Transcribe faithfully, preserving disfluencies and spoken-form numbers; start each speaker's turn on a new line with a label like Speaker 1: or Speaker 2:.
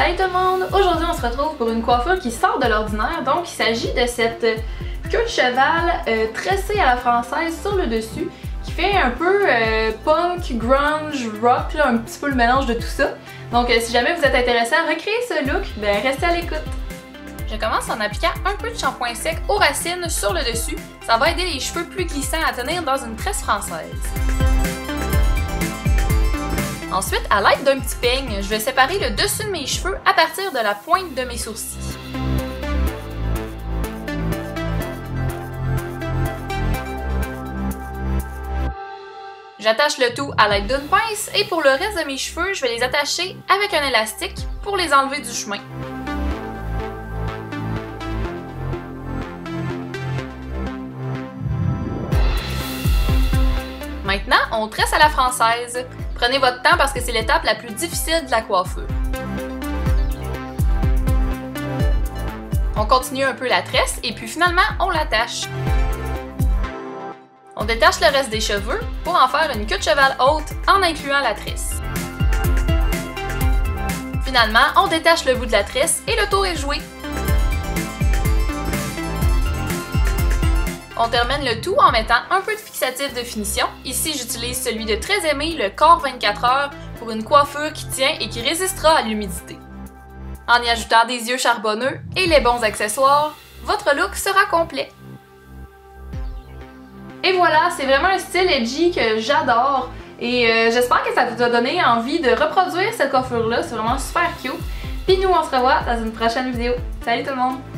Speaker 1: Salut tout le monde! Aujourd'hui on se retrouve pour une coiffure qui sort de l'ordinaire. Donc il s'agit de cette queue de cheval euh, tressée à la française sur le dessus qui fait un peu euh, punk, grunge, rock, là, un petit peu le mélange de tout ça. Donc euh, si jamais vous êtes intéressé à recréer ce look, ben restez à l'écoute! Je commence en appliquant un peu de shampoing sec aux racines sur le dessus. Ça va aider les cheveux plus glissants à tenir dans une tresse française. Ensuite, à l'aide d'un petit peigne, je vais séparer le dessus de mes cheveux à partir de la pointe de mes sourcils. J'attache le tout à l'aide d'une pince et pour le reste de mes cheveux, je vais les attacher avec un élastique pour les enlever du chemin. Maintenant, on tresse à la française. Prenez votre temps parce que c'est l'étape la plus difficile de la coiffure. On continue un peu la tresse et puis finalement, on l'attache. On détache le reste des cheveux pour en faire une queue de cheval haute en incluant la tresse. Finalement, on détache le bout de la tresse et le tour est joué. On termine le tout en mettant un peu de fixatif de finition. Ici, j'utilise celui de Très Aimé, le Corps vingt-quatre heures, pour une coiffure qui tient et qui résistera à l'humidité. En y ajoutant des yeux charbonneux et les bons accessoires, votre look sera complet. Et voilà, c'est vraiment un style edgy que j'adore et euh, j'espère que ça vous a donné envie de reproduire cette coiffure-là. C'est vraiment super cute. Puis nous, on se revoit dans une prochaine vidéo. Salut tout le monde!